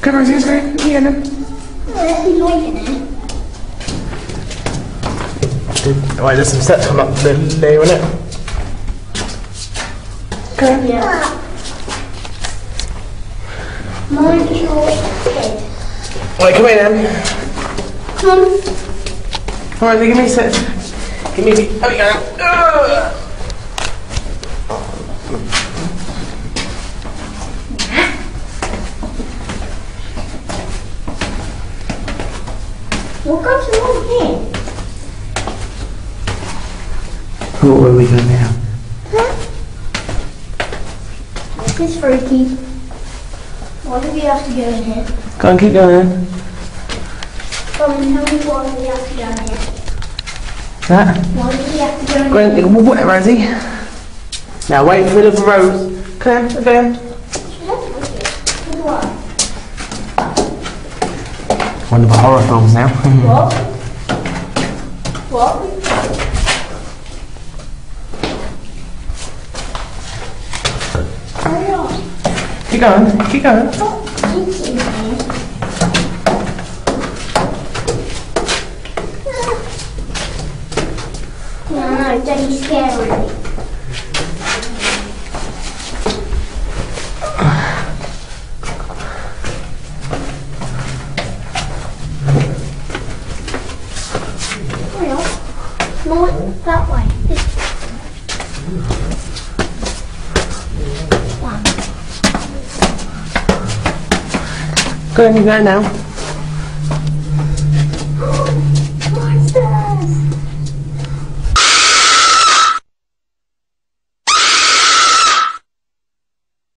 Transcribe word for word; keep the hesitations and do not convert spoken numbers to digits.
Come on, let's go. Yeah, then. Right, there's some steps coming up there, isn't it? Okay. Yeah. Mine's your head. Right, come here then. Come on. Alright, give me a sec. Give me a... There we go. Ugh. What goes wrong here? What were we doing now? Huh? This is freaky. Why do we have to go in here? Go on, keep going then. Come on, tell me why do we have to go in here? That? Why do we have to go in Go here? on, whatever, Rosie. Now wait for the rose. Come on, again. What? One of the horror films now. What? What? Hurry on. Keep going, keep going. Stop eating here. No, no, don't be scared me. Hurry on. No, that way. This one. Go on, you go now.